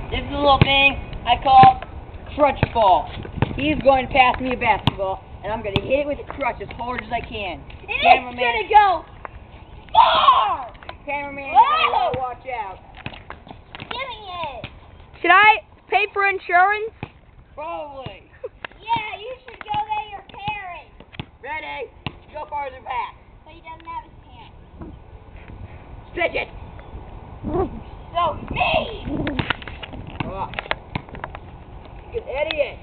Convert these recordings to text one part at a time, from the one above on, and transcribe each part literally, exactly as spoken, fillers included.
This is a little thing I call crutch ball. He's going to pass me a basketball, and I'm going to hit it with a crutch as hard as I can. And it's going to go far! Cameraman, you gotta watch out. Give me it. Should I pay for insurance? Probably. Yeah, you should go to your parents. Ready? Go farther back. But he doesn't have his pants. Stretch it. So, me! Oh. You idiot.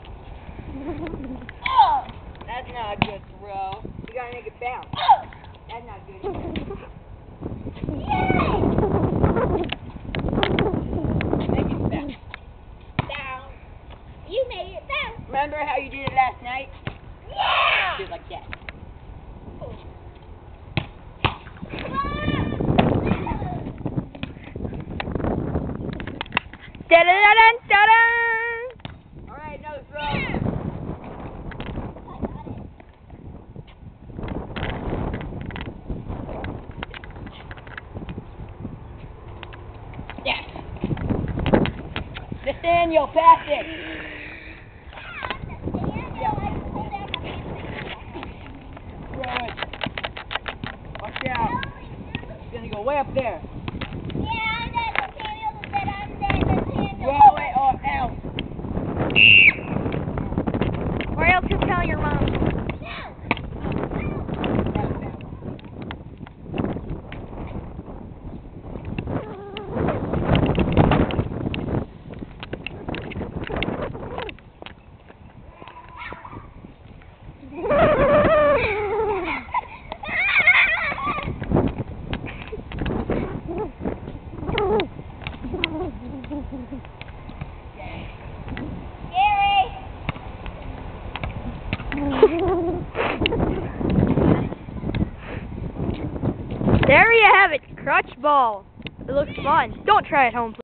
Oh! That's not a good throw. You gotta make it bounce. Oh! That's not good either. Yay! Make it bounce. Down. You made it bounce. Remember how you did it last night? Yeah! Just like that. Da-da-da-dun, da-dun! Alright, another throw. Yeah. I got it. Yes. Nathaniel, pass it. Throw it. Watch out. It's gonna go way up there. Throw it or else. Or else you tell your mom. There you have it, crutch ball. It looks fun. Don't try it home, please.